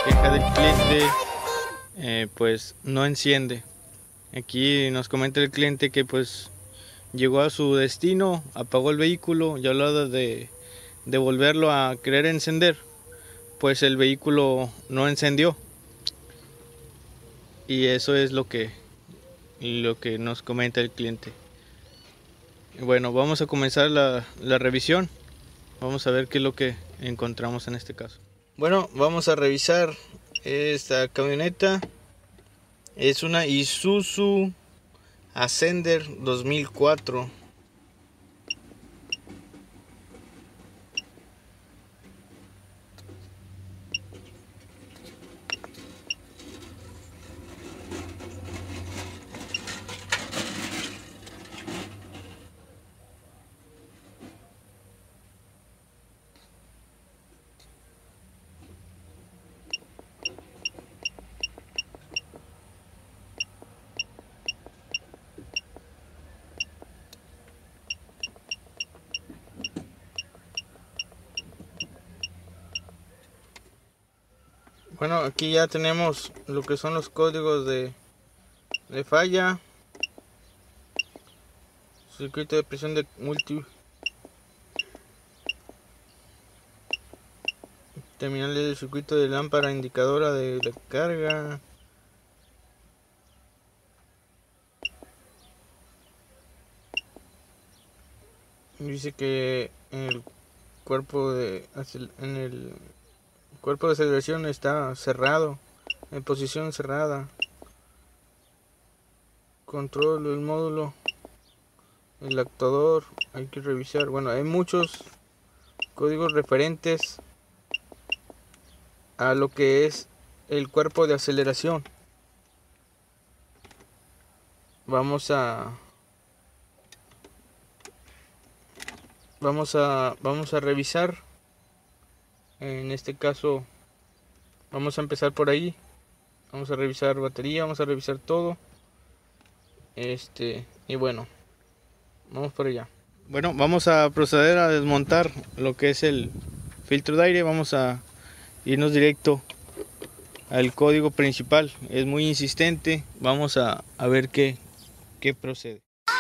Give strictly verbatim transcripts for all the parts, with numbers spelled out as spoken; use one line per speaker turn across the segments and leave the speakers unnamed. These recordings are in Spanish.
queja del cliente, eh, pues no enciende. Aquí nos comenta el cliente que pues llegó a su destino, apagó el vehículo y a la hora de, de volverlo a querer encender, pues el vehículo no encendió. Y eso es lo que, lo que nos comenta el cliente. Bueno, vamos a comenzar la, la revisión. Vamos a ver qué es lo que encontramos en este caso. Bueno, vamos a revisar esta camioneta. Es una Isuzu Ascender dos mil cuatro. Bueno, aquí ya tenemos lo que son los códigos de, de falla, circuito de presión de multi, terminal del circuito de lámpara indicadora de la carga, dice que el cuerpo de en el cuerpo de aceleración está cerrado, en posición cerrada. Control del módulo, el actuador, hay que revisar. Bueno, hay muchos códigos referentes a lo que es el cuerpo de aceleración. Vamos a vamos a vamos a revisar. En este caso vamos a empezar por ahí. Vamos a revisar batería, vamos a revisar todo. Este, y bueno, vamos por allá. Bueno, vamos a proceder a desmontar lo que es el filtro de aire. Vamos a irnos directo al código principal. Es muy insistente. Vamos a, a ver qué, qué procede.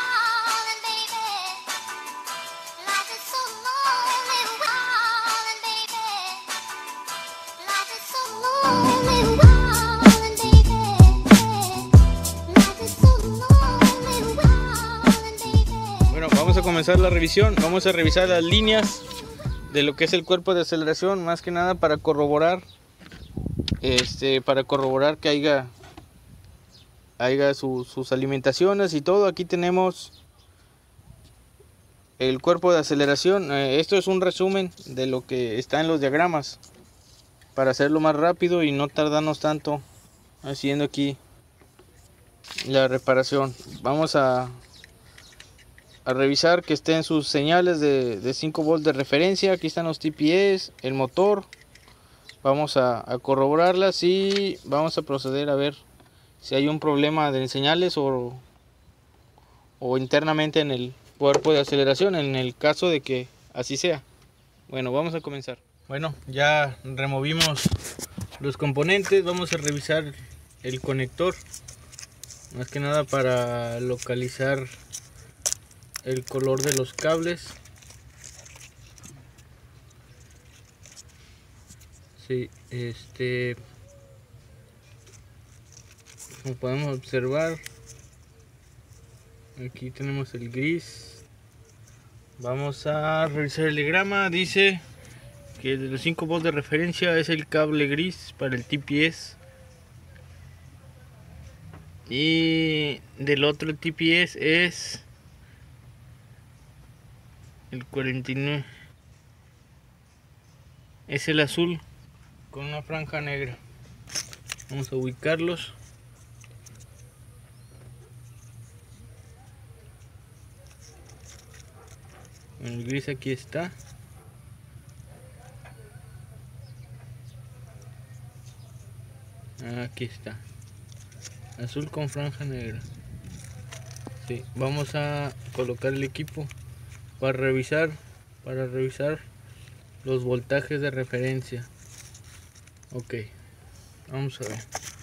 Bueno, vamos a comenzar la revisión. Vamos a revisar las líneas de lo que es el cuerpo de aceleración, más que nada para corroborar este para corroborar que haya haya su, sus alimentaciones y todo. Aquí tenemos el cuerpo de aceleración. Eh, esto es un resumen de lo que está en los diagramas para hacerlo más rápido y no tardarnos tanto haciendo aquí la reparación. Vamos a a revisar que estén sus señales de, de cinco volts de referencia. Aquí están los T P S, el motor. Vamos a, a corroborarlas y vamos a proceder a ver si hay un problema de señales o, o internamente en el cuerpo de aceleración, en el caso de que así sea. Bueno, vamos a comenzar. Bueno, ya removimos los componentes. Vamos a revisar el conector, más que nada para localizar el color de los cables. Sí, este, como podemos observar, aquí tenemos el gris. Vamos a revisar el diagrama. Dice que de los cinco volts de referencia es el cable gris para el T P S, y del otro T P S es el cuarenta y nueve, es el azul con una franja negra. Vamos a ubicarlos. El gris aquí está. Aquí está. Azul con franja negra. Sí, vamos a colocar el equipo para revisar, para revisar los voltajes de referencia. Ok, Vamos a ver.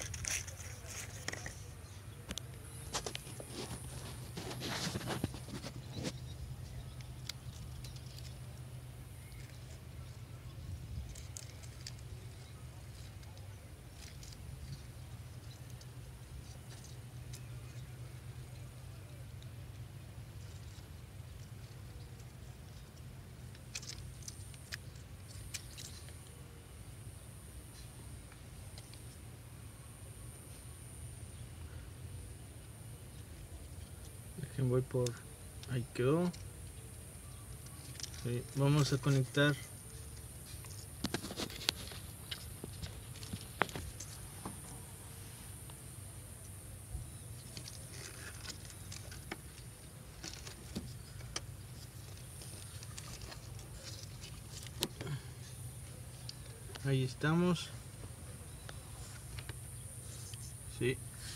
Voy por ahí, quedó. Sí, vamos a conectar ahí estamos. Sí.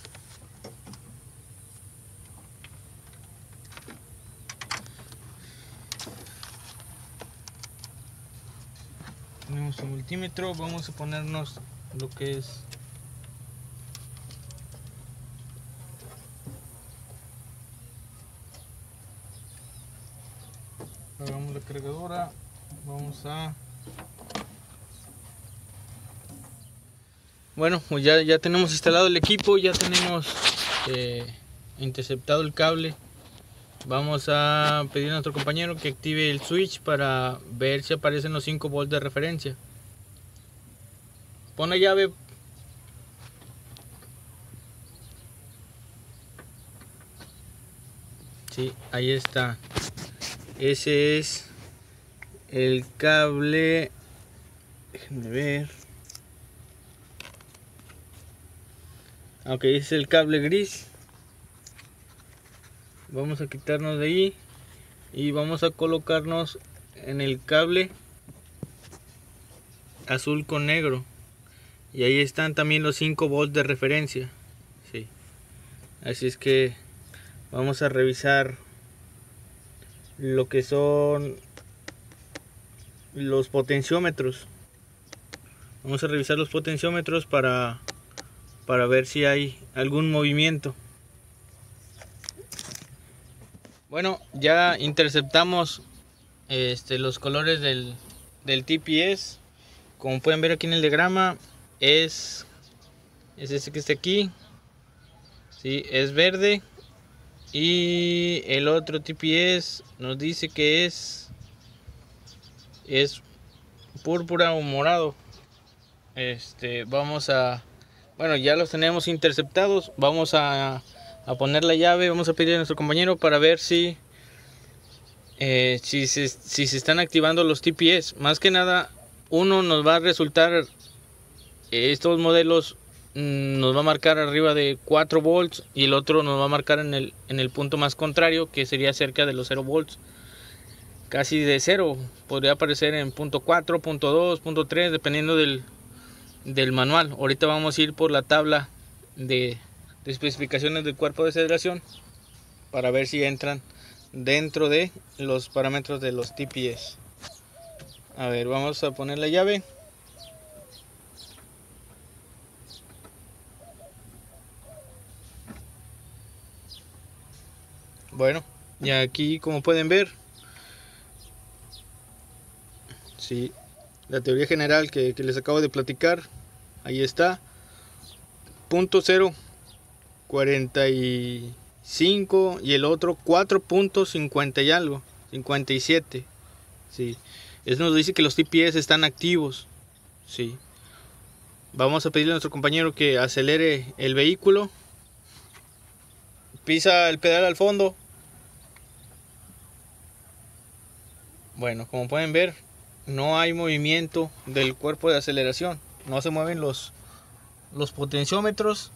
Tenemos el multímetro, vamos a ponernos lo que es hagamos la cargadora. Vamos a bueno, pues ya, ya tenemos instalado el equipo, ya tenemos eh, interceptado el cable. Vamos a pedir a nuestro compañero que active el switch para ver si aparecen los cinco volts de referencia. Pon la llave. Sí, ahí está. Ese es el cable. Déjenme ver. Ok, ese es el cable gris. Vamos a quitarnos de ahí y vamos a colocarnos en el cable azul con negro. Y ahí están también los cinco volts de referencia. Sí. Así es que vamos a revisar lo que son los potenciómetros. Vamos a revisar los potenciómetros para, para ver si hay algún movimiento. Bueno, ya interceptamos este, los colores del, del T P S. Como pueden ver aquí en el diagrama, es, es este que está aquí. Sí, es verde. Y el otro T P S nos dice que es, es púrpura o morado. Este, vamos a, bueno, ya los tenemos interceptados. Vamos a a poner la llave, vamos a pedir a nuestro compañero para ver si eh, si, se, si se están activando los T P S. Más que nada, uno nos va a resultar, eh, estos modelos mmm, nos va a marcar arriba de cuatro volts y el otro nos va a marcar en el, en el punto más contrario, que sería cerca de los cero volts, casi de cero. Podría aparecer en punto cuatro, punto dos, punto tres, dependiendo del, del manual. Ahorita vamos a ir por la tabla de de especificaciones del cuerpo de aceleración para ver si entran dentro de los parámetros de los T P S. A ver, vamos a poner la llave. Bueno, y aquí como pueden ver, sí, la teoría general que, que les acabo de platicar, ahí está, punto cero cuarenta y cinco y el otro cuatro punto cincuenta y algo, cincuenta y siete. Sí, eso nos dice que los T P S están activos. Sí, vamos a pedirle a nuestro compañero que acelere el vehículo. Pisa el pedal al fondo. Bueno, como pueden ver, no hay movimiento del cuerpo de aceleración, no se mueven los los potenciómetros.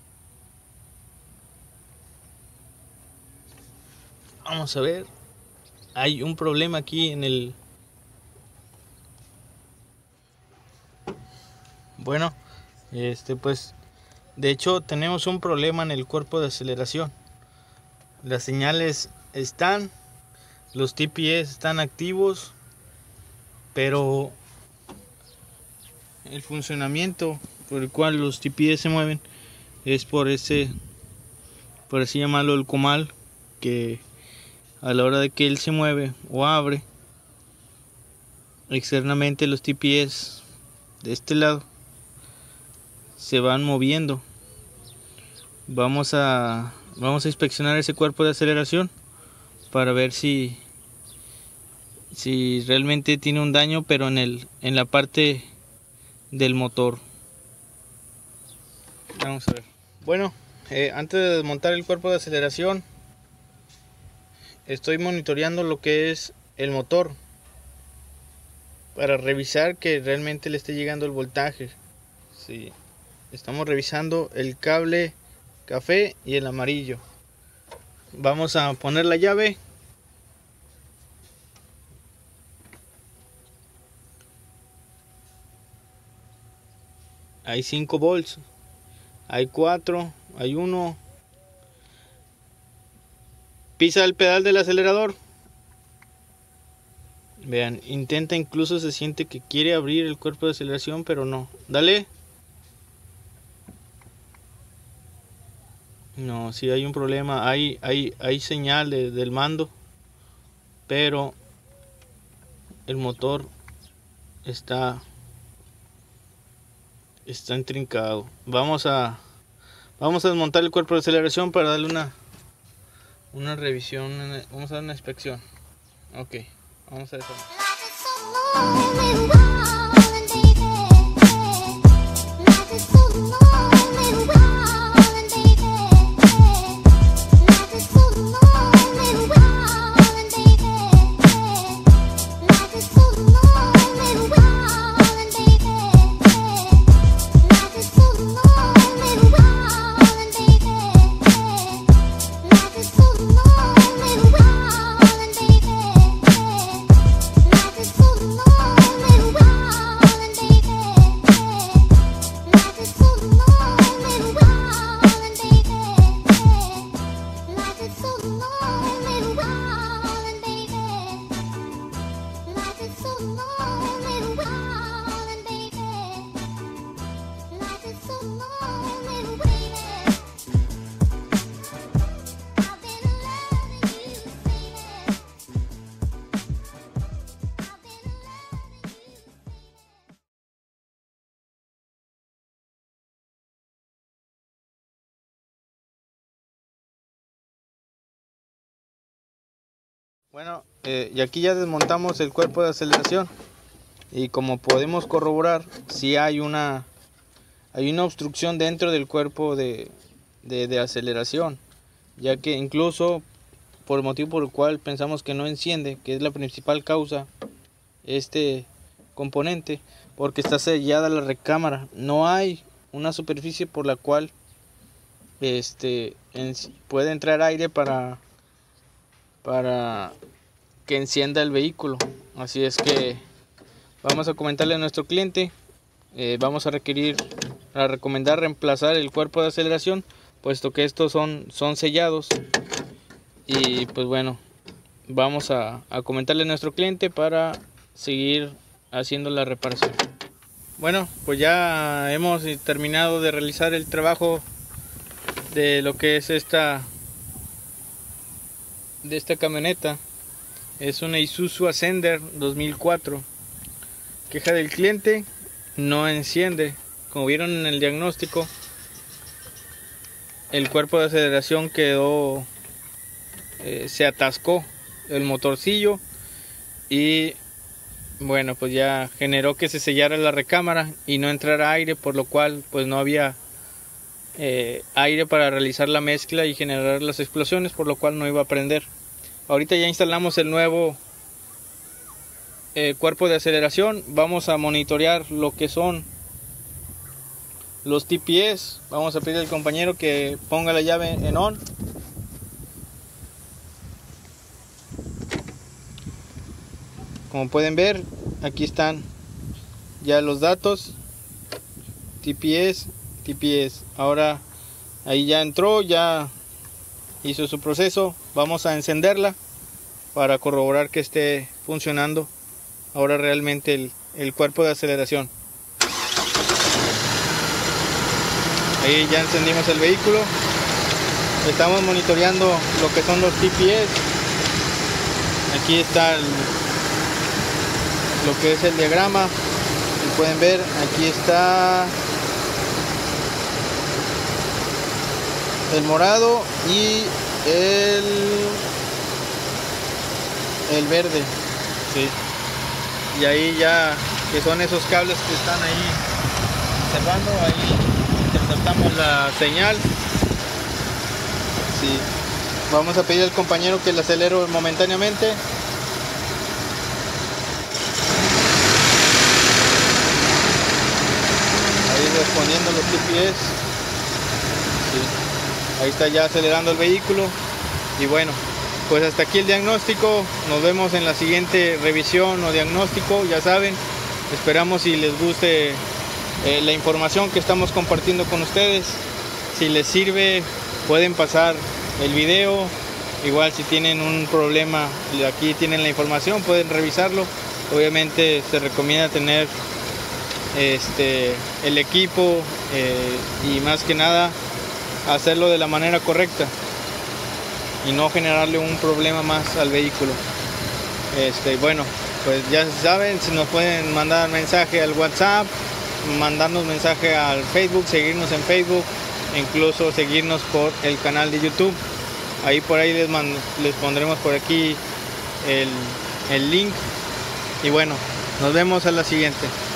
Vamos a ver, hay un problema aquí en el... Bueno, este pues, de hecho tenemos un problema en el cuerpo de aceleración. Las señales están, los T P S están activos, pero el funcionamiento por el cual los T P S se mueven es por ese, por así llamarlo, el comal, que a la hora de que él se mueve o abre externamente, los T P S de este lado se van moviendo. Vamos a vamos a inspeccionar ese cuerpo de aceleración para ver si si realmente tiene un daño, pero en el en la parte del motor. Vamos a ver. Bueno, eh, antes de desmontar el cuerpo de aceleración, estoy monitoreando lo que es el motor para revisar que realmente le esté llegando el voltaje. Sí, estamos revisando el cable café y el amarillo. Vamos a poner la llave. Hay cinco volts, hay cuatro, hay uno. Pisa el pedal del acelerador. Vean, intenta, incluso se siente que quiere abrir el cuerpo de aceleración, pero no. Dale. No, sí hay un problema. Hay, hay, hay señal de, del mando, pero el motor está está intrincado. Vamos a vamos a desmontar el cuerpo de aceleración para darle una una revisión. Vamos a dar una inspección. Ok, vamos a eso. Bueno, eh, y aquí ya desmontamos el cuerpo de aceleración, y como podemos corroborar, sí hay una hay una obstrucción dentro del cuerpo de, de, de aceleración, ya que incluso por el motivo por el cual pensamos que no enciende, que es la principal causa, este componente, porque está sellada la recámara. No hay una superficie por la cual este en, puede entrar aire para para que encienda el vehículo. Así es que vamos a comentarle a nuestro cliente, eh, vamos a requerir, a recomendar reemplazar el cuerpo de aceleración, puesto que estos son, son sellados. Y pues bueno, vamos a, a comentarle a nuestro cliente para seguir haciendo la reparación. Bueno, pues ya hemos terminado de realizar el trabajo de lo que es esta de esta camioneta. Es una Isuzu Ascender dos mil cuatro. Queja del cliente: no enciende. Como vieron en el diagnóstico, el cuerpo de aceleración quedó eh, se atascó el motorcillo, y bueno, pues ya generó que se sellara la recámara y no entrara aire, por lo cual pues no había eh, aire para realizar la mezcla y generar las explosiones, por lo cual no iba a prender. Ahorita ya instalamos el nuevo eh, cuerpo de aceleración. Vamos a monitorear lo que son los T P S. Vamos a pedir al compañero que ponga la llave en on. Como pueden ver, aquí están ya los datos: T P S, T P S. Ahora ahí ya entró, ya hizo su proceso. Vamos a encenderla para corroborar que esté funcionando ahora realmente el, el cuerpo de aceleración. Ahí ya encendimos el vehículo. Estamos monitoreando lo que son los G P S. Aquí está el, lo que es el diagrama. Si pueden ver, aquí está el morado y el, el verde. Sí. Y ahí ya, que son esos cables que están ahí observando, ahí interceptamos la señal. Sí. Vamos a pedir al compañero que le acelere momentáneamente. Ahí respondiendo los G P S. Sí. Ahí está ya acelerando el vehículo. Y bueno, pues hasta aquí el diagnóstico. Nos vemos en la siguiente revisión o diagnóstico. Ya saben, esperamos si les guste eh, la información que estamos compartiendo con ustedes. Si les sirve, pueden pasar el video. Igual si tienen un problema, aquí tienen la información, pueden revisarlo. Obviamente se recomienda tener este el equipo eh, y más que nada hacerlo de la manera correcta y no generarle un problema más al vehículo. Este, bueno, pues ya saben, si nos pueden mandar mensaje al WhatsApp, mandarnos mensaje al Facebook, seguirnos en Facebook, e incluso seguirnos por el canal de YouTube. Ahí por ahí les, les pondremos por aquí el, el link. Y bueno, nos vemos a la siguiente.